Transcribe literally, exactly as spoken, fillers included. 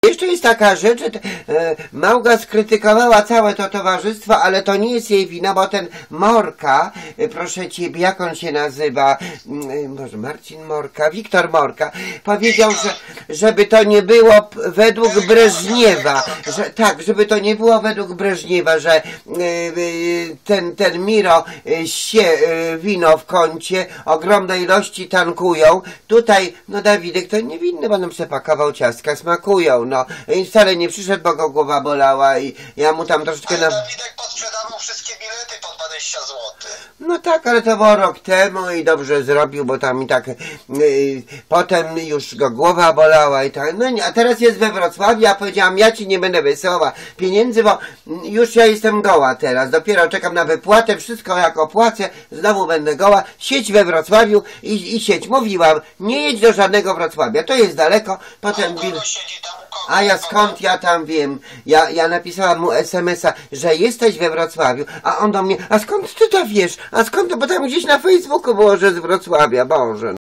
Jeszcze jest taka rzecz, że e, Małga skrytykowała całe to towarzystwo, ale to nie jest jej wina, bo ten Morka, e, proszę ciebie, jak on się nazywa, e, może Marcin Morka, Wiktor Morka, powiedział, że żeby to nie było według Breżniewa, że tak, żeby to nie było według Breżniewa, że e, ten, ten Miro e, sie e, wino w kącie, ogromne ilości tankują. Tutaj, no Dawidek to niewinny, bo nam przepakował ciastka, smakują. No i wcale nie przyszedł, bo go głowa bolała i ja mu tam troszeczkę na... Dawidek podsprzedawał wszystkie bilety po dwadzieścia złotych. No tak, ale to było rok temu i dobrze zrobił, bo tam i tak yy, potem już go głowa bolała i tak. No nie, a teraz jest we Wrocławiu, ja powiedziałam, ja ci nie będę wysyłała pieniędzy, bo już ja jestem goła teraz. Dopiero czekam na wypłatę, wszystko jak opłacę, znowu będę goła. Siedź we Wrocławiu i, i siedź. Mówiłam, nie jedź do żadnego Wrocławia, to jest daleko, potem... A ja skąd ja tam wiem? Ja, ja napisałam mu es em es a, że jesteś we Wrocławiu, a on do mnie, a skąd ty to wiesz? A skąd to? Bo tam gdzieś na Facebooku było, że z Wrocławia, Boże.